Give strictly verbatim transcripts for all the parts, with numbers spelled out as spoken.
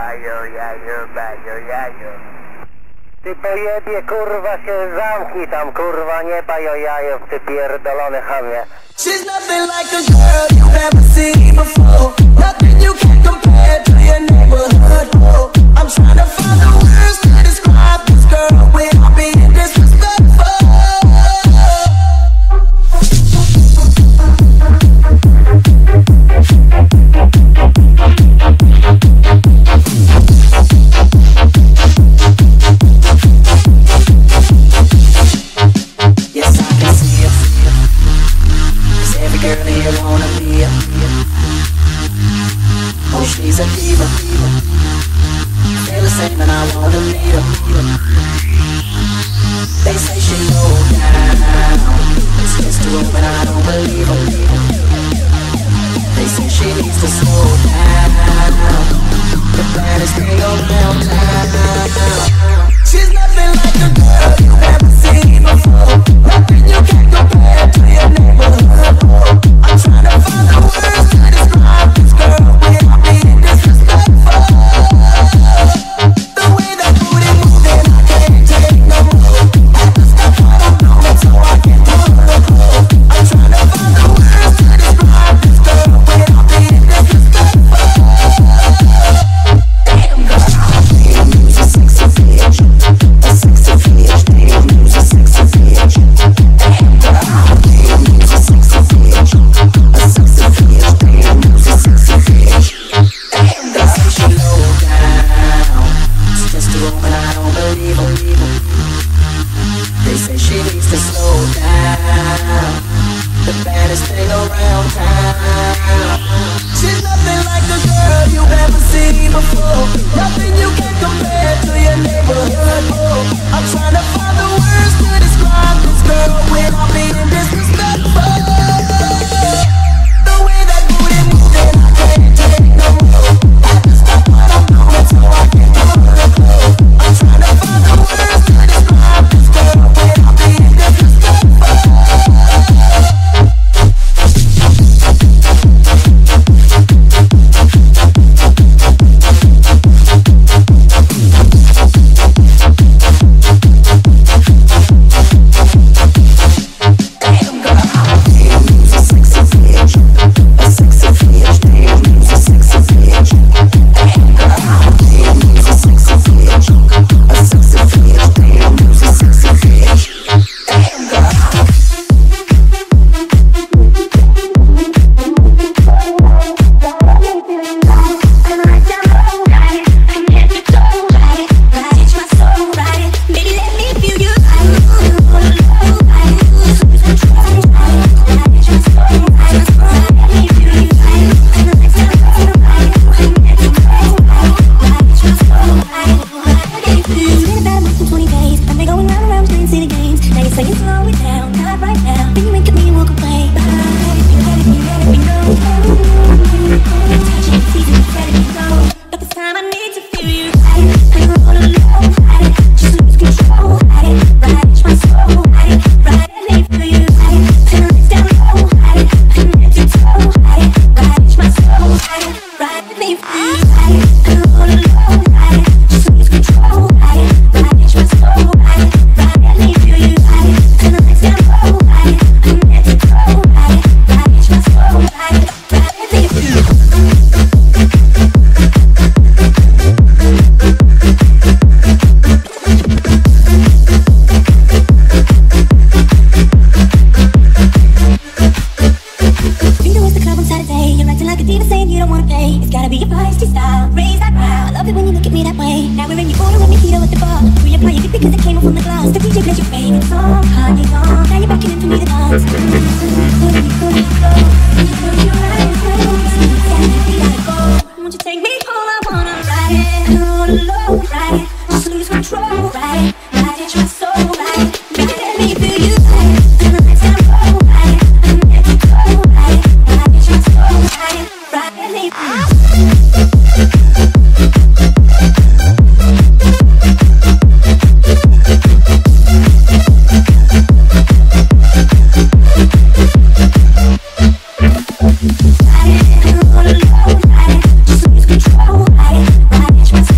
jajo, jajo, bajo, jajo. Ty pojebie, kurwa, się zamknij tam, kurwa, nie bajo jajo, ty pierdolony chamie. She's nothing like a girl you've ever seen before. Nothing you can compare to your neighborhood. Oh, I'm trying to find the words to describe this girl without being disrespectful. Yes, I can see it. 'Cause every girl here wanna be a. Oh, she's a diva. Feel the same and I wanna meet her. They say she low down. It's just too open, I don't believe her. They say she needs to slow down. The baddest thing around town. She's nothing like a girl you've ever seen before. Nothing you can compare to your neighborhood. I'm trying to find the words to describe this girl without being disrespectful. The way that booty moving, I can't take no more. Had to stop what I'm doing so I can do her clothes. I'm trying to find the words to describe this girl without being disrespectful. Damn girl, damn, you's a sexy bitch. A sexy bitch, damn, you's a sexy bitch. Damn girl, damn, you's a sexy bitch. A sexy bitch, damn, you's a sexy bitch. Damn girl, say she low down. It's just too open, I don't believe her. They say she needs to slow down. The baddest thing around town. She's nothing like the girl you've ever seen before. Nothing you can compare to your neighborhood. Oh, I'm trying to find the words to describe this girl without being disrespectful. The way that booty moving, I can't take no more. Had to stop what I'm doing so I can do her clothes. I'm trying to find the words to describe this girl without being disrespectful. Just lose control, I, I,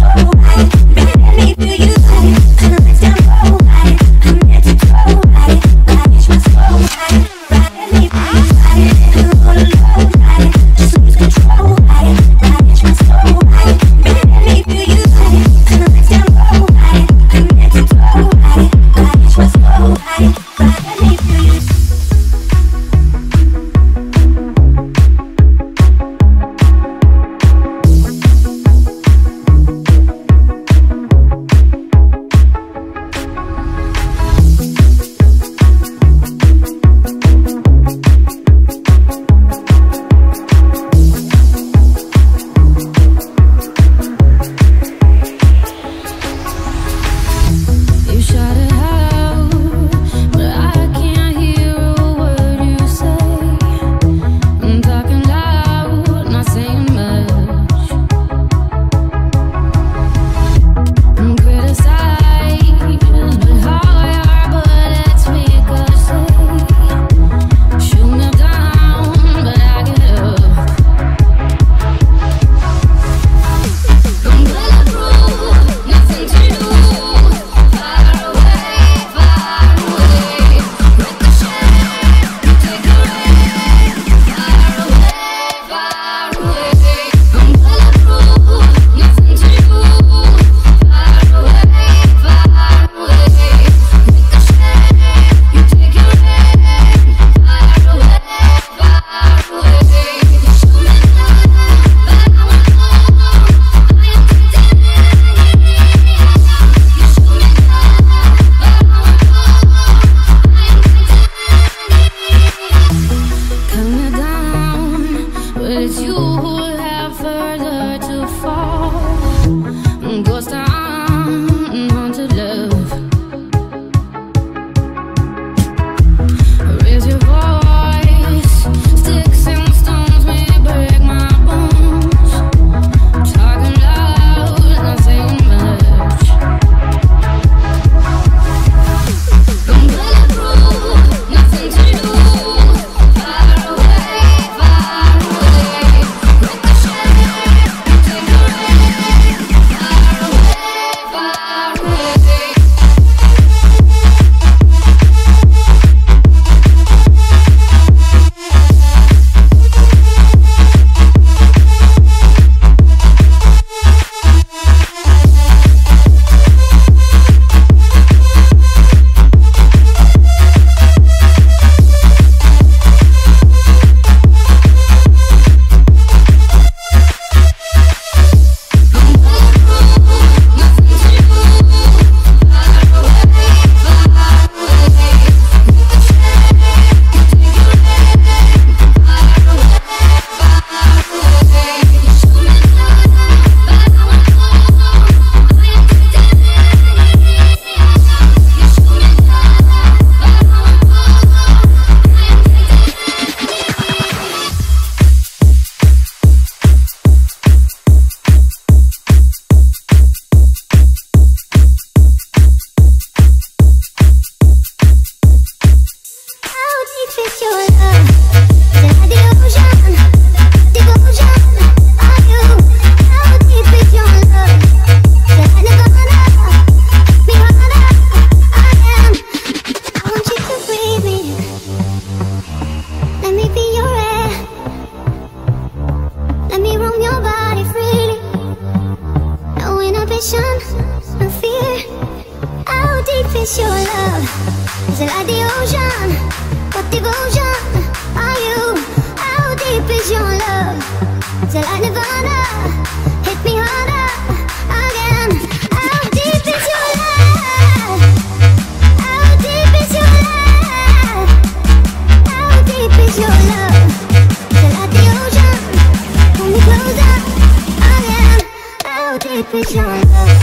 inhibition, no fear. How deep is your love? Is it like the ocean? What devotion are you? How deep is your love? Is it like Nirvana? Hit me harder again. How deep is your love? How deep is your love? How deep is your love? Is it like the ocean? Pull me closer again. How deep is your love?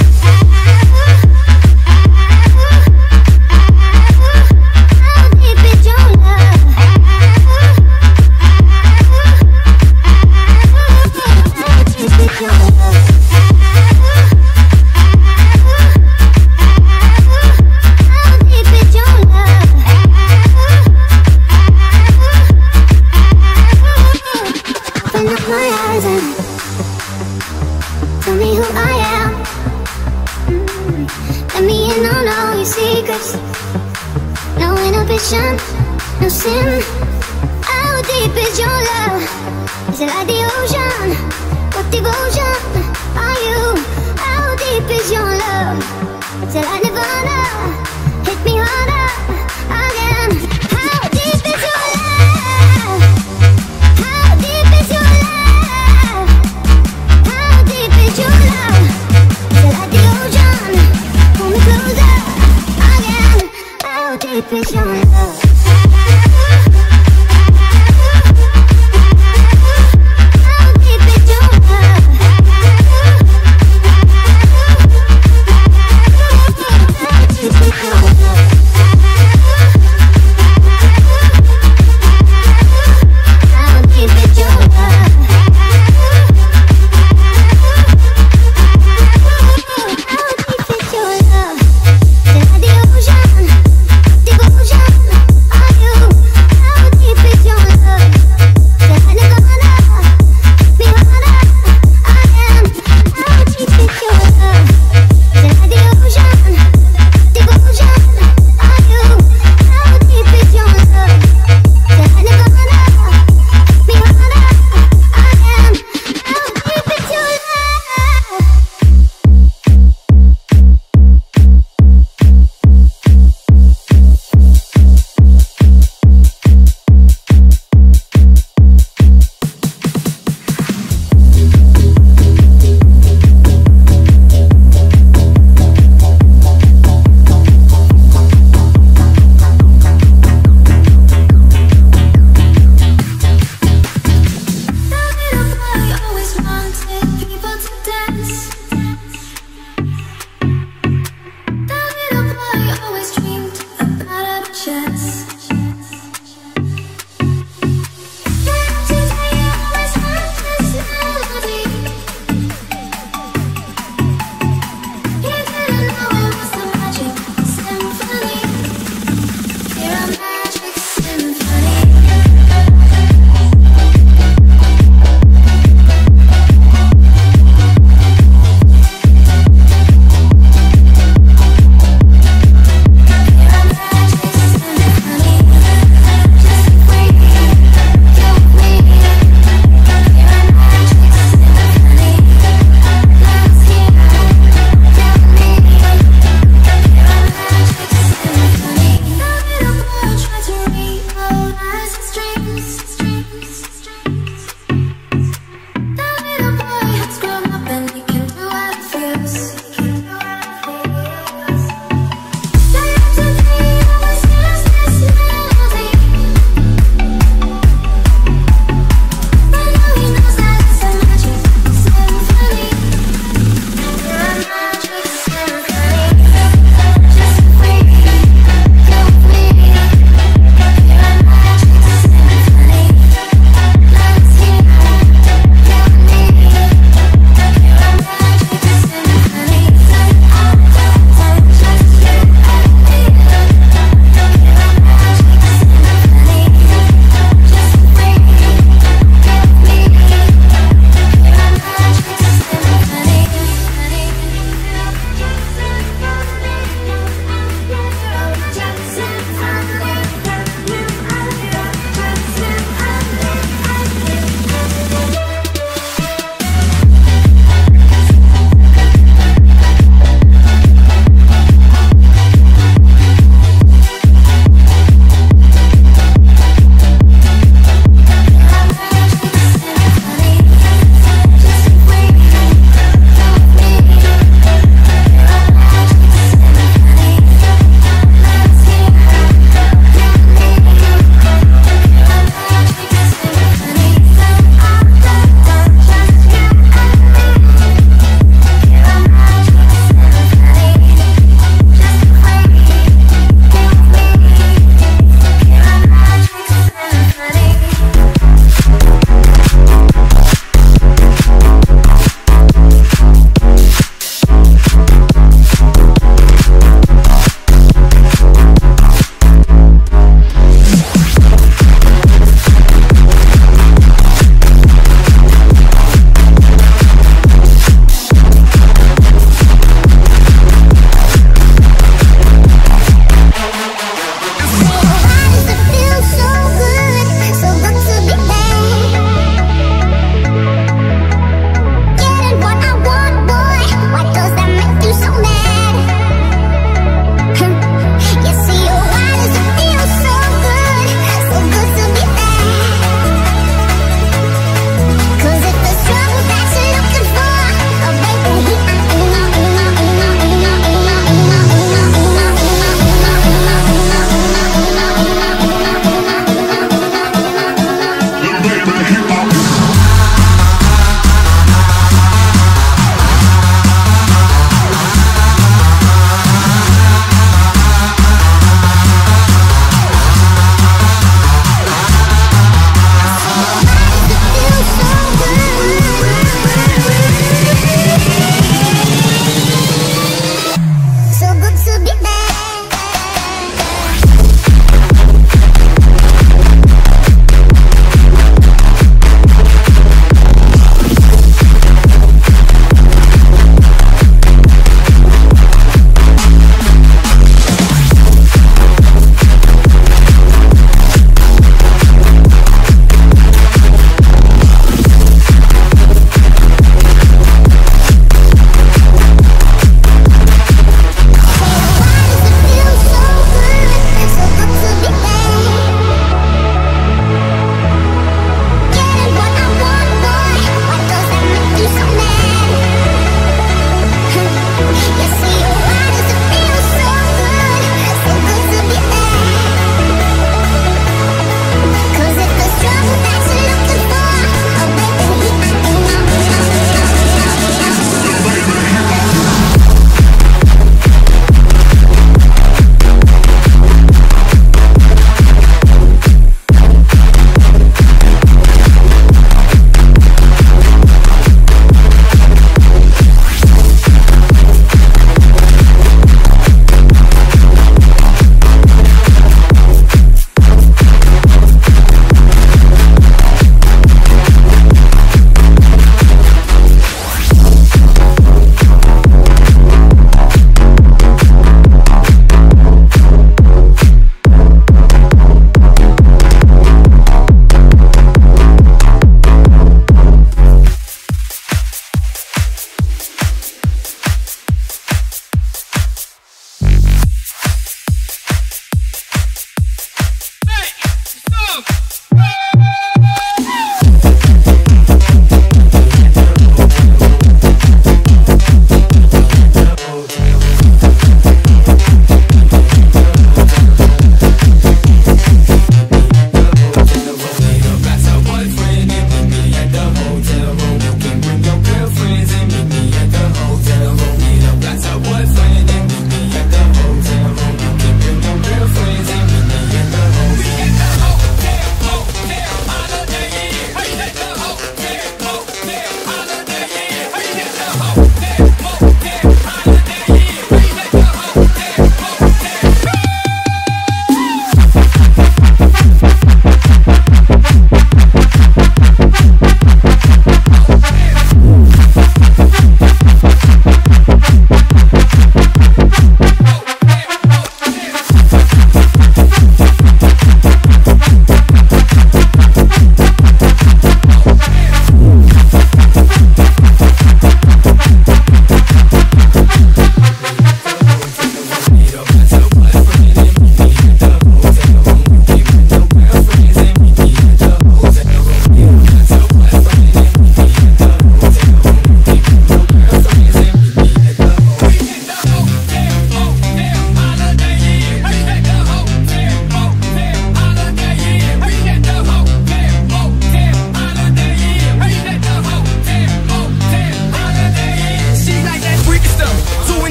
Tell me who I am. Mm. Let me in on all your secrets. No inhibition, no sin. How deep is your love? Is it like the ocean? What devotion are you? How deep is your love? Is it like Nirvana? Hit me harder again. How deep is your love? How deep is your love? How deep is your love? Is it like the ocean? Pull me closer again. How deep is your love? How deep is your love?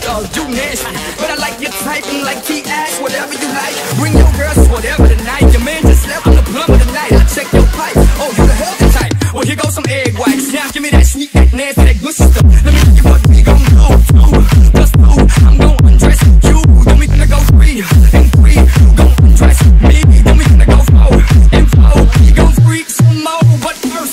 y'all do nasty, but I like your type and like T-Ass, whatever you like. Bring your girls, whatever tonight. Your man just left on the plumber tonight. I check your pipe. Oh, you the healthy type. Well, here goes some egg whites. Now give me that sweet, that nasty, that gushy stuff. Let me give you what we gon' do. Two plus two, I'm gon' undress you. Then we gonna go three and three. You gon' undress me. Then we gonna go four and four. You gon' freak some more, but first.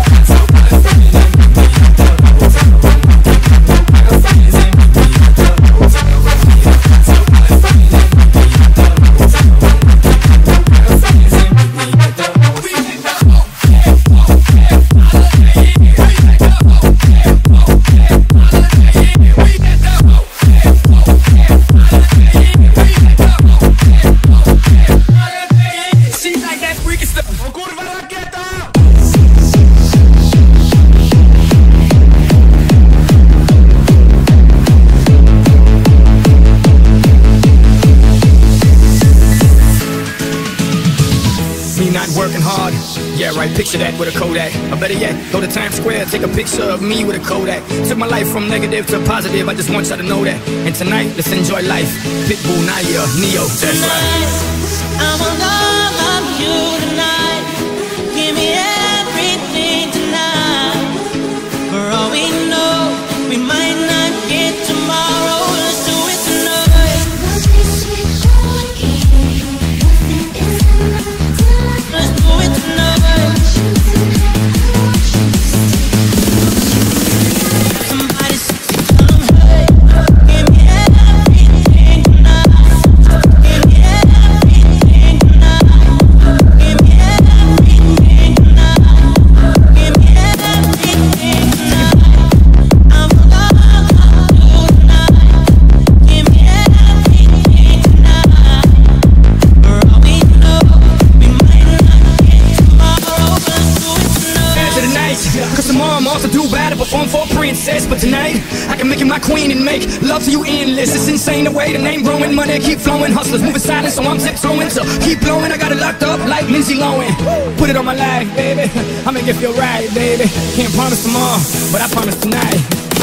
Working hard, yeah right, picture that with a Kodak. Or better yet, go to Times Square, take a picture of me with a Kodak. Took my life from negative to positive, I just want y'all to know that. And tonight, let's enjoy life. Pitbull, Naya, Neo, that's right. I'm in love of you tonight. Give me everything tonight. For all we know, we might not get tomorrow. Let's do it tonight. Let's do it tonight. Somebody say, hey, give me everything tonight. Give me everything tonight. Give me everything tonight. Give me everything tonight. I'm in love with you tonight. Give me everything tonight. For all we know, we might not get tomorrow. Let's do it tonight. To the night, cause tomorrow I'm also too bad to perform for a princess. But tonight, I can make you my queen and make love to you endless. It's insane the way the name growing, money keep flowing. Hustlers moving silent, so I'm tiptoeing. So keep blowing, I got it locked up like Lindsay Lohan. Put it on my life, baby, I make it feel right, baby. Can't promise tomorrow, but I promise tonight.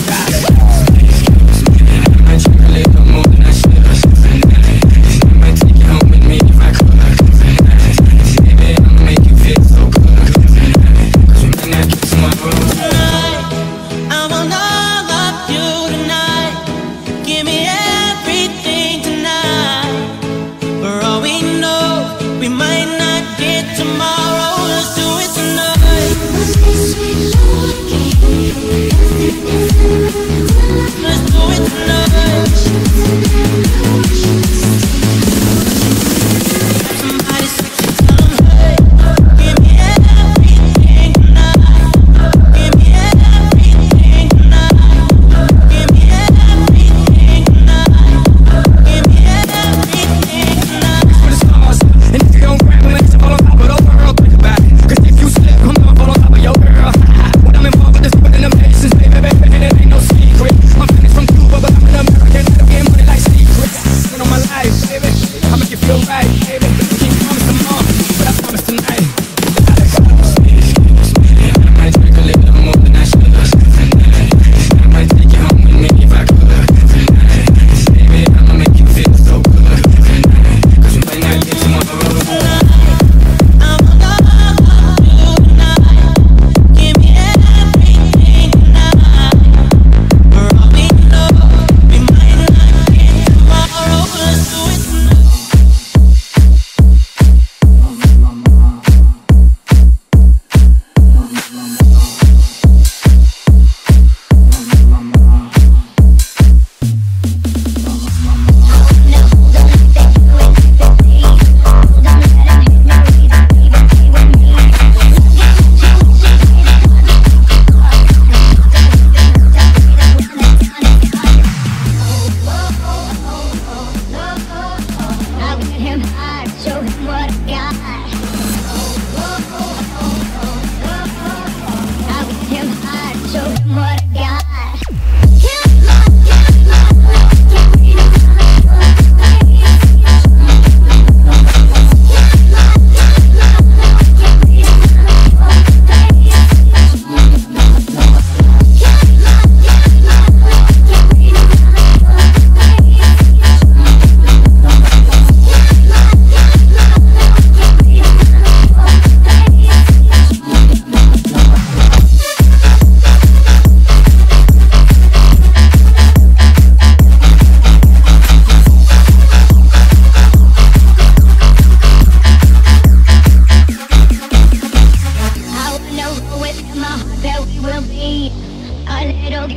I'm in love of you tonight. Give me everything tonight. For all we know, we might not get tomorrow. Let's do it tonight. Must be sweet, Lord,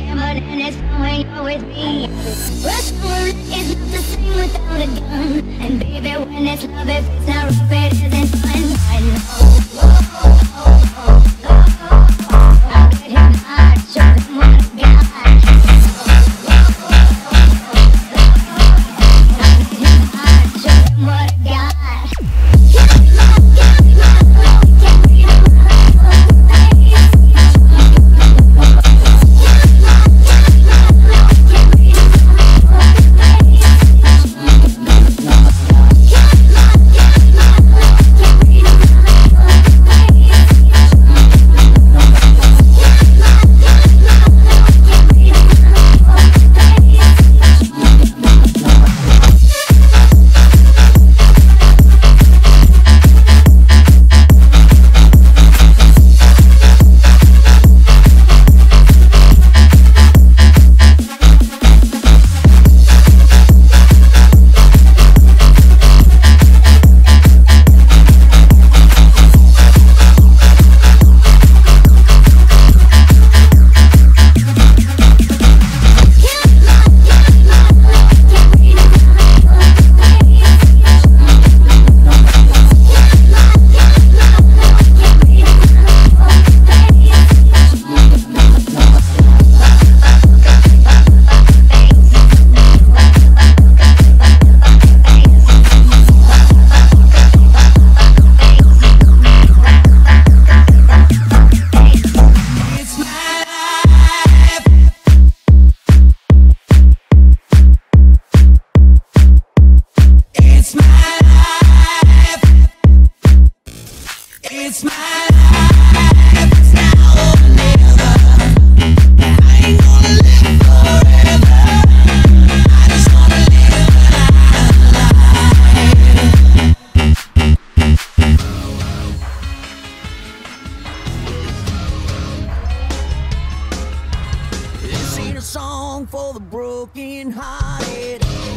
gambling and it's fun when you're with me. Rush hour is not the same without a gun. And baby, when it's love, if it's not rough, it isn't fun. I know. I'll get him hot, show him what I got. It's my life, it's now or never. I ain't gonna live forever. I just wanna live my life. This ain't a song for the broken hearted.